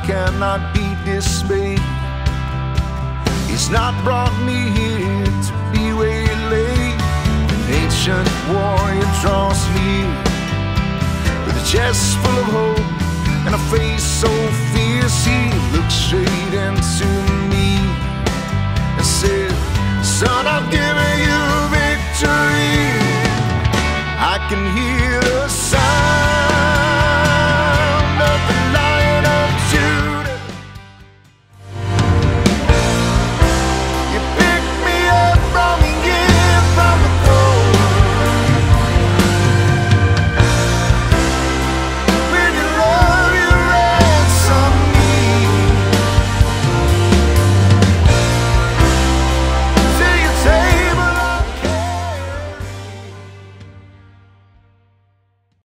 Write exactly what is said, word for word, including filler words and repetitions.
cannot be dismayed. He's not brought me here to be waylaid. An ancient warrior draws near with a chest full of hope and a face so fierce. He looks straight into me and said, son, I've given you victory. I can hear